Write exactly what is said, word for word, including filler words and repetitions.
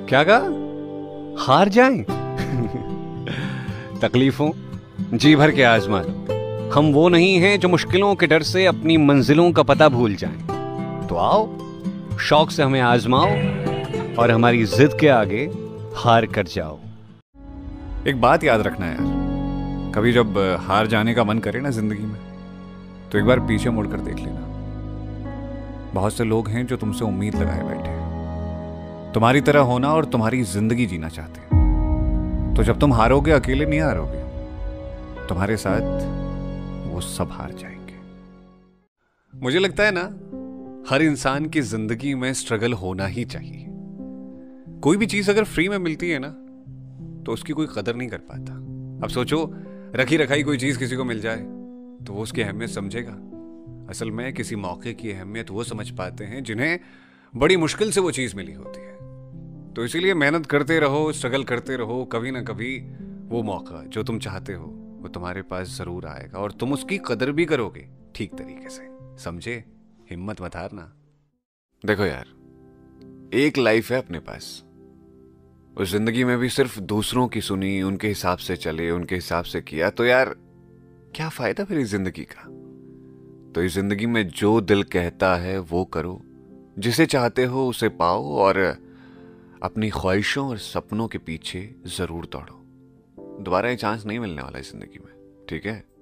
क्या कहा? हार जाएं? तकलीफों जी भर के आजमा लो। हम वो नहीं हैं जो मुश्किलों के डर से अपनी मंजिलों का पता भूल जाएं। तो आओ, शौक से हमें आजमाओ और हमारी जिद के आगे हार कर जाओ। एक बात याद रखना यार, कभी जब हार जाने का मन करे ना जिंदगी में, तो एक बार पीछे मुड़कर देख लेना। बहुत से लोग हैं जो तुमसे उम्मीद लगाए बैठे हैं, तुम्हारी तरह होना और तुम्हारी जिंदगी जीना चाहते हैं। तो जब तुम हारोगे, अकेले नहीं हारोगे, तुम्हारे साथ वो सब हार जाएंगे। मुझे लगता है ना, हर इंसान की जिंदगी में स्ट्रगल होना ही चाहिए। कोई भी चीज अगर फ्री में मिलती है ना, तो उसकी कोई कदर नहीं कर पाता। अब सोचो, रखी रखाई कोई चीज किसी को मिल जाए तो वो उसकी अहमियत समझेगा। असल में किसी मौके की अहमियत वो समझ पाते हैं जिन्हें बड़ी मुश्किल से वो चीज मिली होती है। तो इसीलिए मेहनत करते रहो, स्ट्रगल करते रहो। कभी ना कभी वो मौका जो तुम चाहते हो वो तुम्हारे पास जरूर आएगा और तुम उसकी कदर भी करोगे ठीक तरीके से। समझे? हिम्मत मत हारना। देखो यार, एक लाइफ है अपने पास। उस जिंदगी में भी सिर्फ दूसरों की सुनी, उनके हिसाब से चले, उनके हिसाब से किया, तो यार क्या फायदा फिर इस जिंदगी का? तो इस जिंदगी में जो दिल कहता है वो करो, जिसे चाहते हो उसे पाओ और अपनी ख्वाहिशों और सपनों के पीछे जरूर दौड़ो। दोबारा ये चांस नहीं मिलने वाला इस जिंदगी में, ठीक है?